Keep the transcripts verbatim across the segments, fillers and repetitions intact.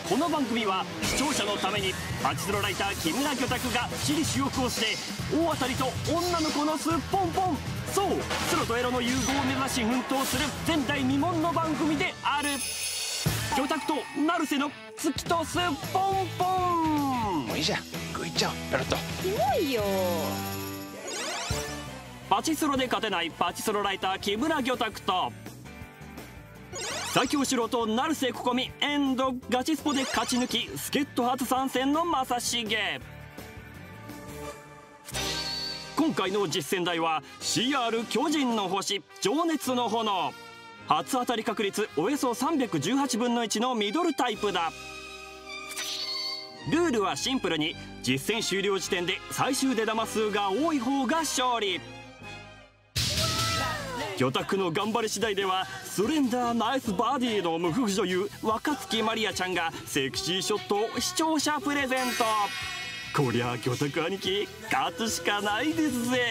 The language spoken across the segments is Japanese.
この番組は視聴者のためにパチスロライター木村魚拓が私利私欲をして大当たりと女の子のすっぽんぽん、そうスロとエロの融合を目指し奮闘する前代未聞の番組である。魚拓と成瀬の月とすっぽんぽん。 もういいじゃん、食いっちゃおうペロッと。 キモいよ。 パチスロで勝てないパチスロライター木村魚拓と最強素人成瀬ここみエンドガチスポで勝ち抜き助っ人初参戦の正成。今回の実践台は シーアール 巨人の星情熱の炎。初当たり確率およそさんびゃくじゅうはちぶんのいちのミドルタイプだ。ルールはシンプルに実戦終了時点で最終出玉数が多い方が勝利。魚拓の頑張り次第ではスレンダーナイスバディの無夫婦女優若月マリアちゃんがセクシーショットを視聴者プレゼント。こりゃ魚拓兄貴勝つしかないですぜ。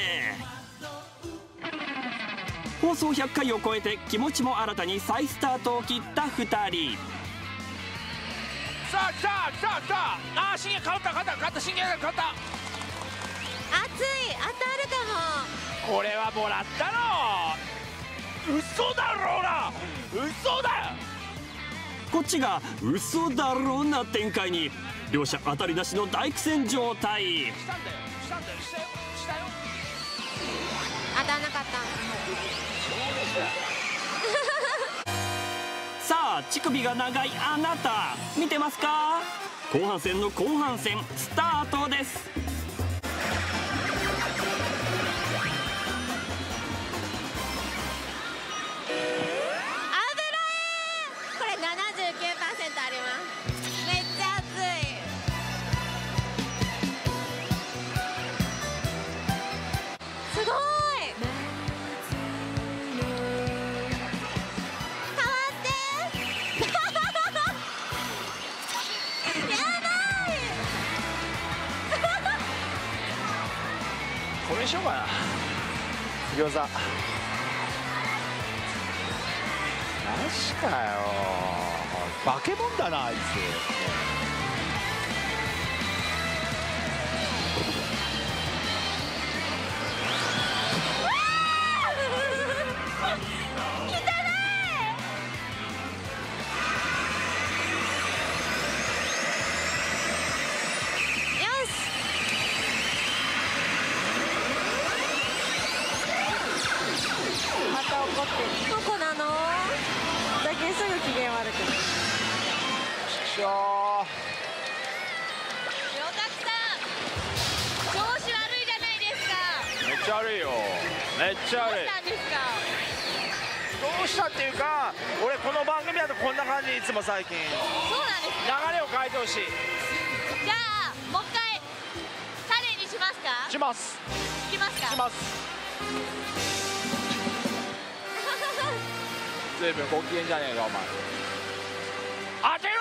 放送ひゃっかいを超えて気持ちも新たに再スタートを切ったふたり。 さあ来た来た来た。あー信玄勝った勝った勝った信玄が勝った。 熱い、当たるかこれはもらったの。嘘だろうな、嘘だよ。 こっちが嘘だろうな展開に両者当たりなしの大苦戦状態。 したんだよしたんだよしたよしたよ。 も。当たらなかった。 さあ乳首が長いあなた見てますか。後半戦の後半戦スタートです。 これ ななじゅうきゅうパーセント あります。めっちゃ熱い。すごい。変わってやばいこれにしようかな。餃子マジかよ。化け物だなあいつ。 また怒ってる。どこなの？だけすぐ機嫌悪くなる。 しょ魚拓さん、調子悪いじゃないですか。 ーめっちゃ悪いよ。めっちゃ悪い。 どうしたんですか？ どうしたっていうか、俺この番組だとこんな感じ。いつも最近そうなんですか。 流れを変えてほしい。 じゃあもう一回チャレンジしますか？ しますいきますか？ します随分ご機嫌じゃねえかお前。当てろ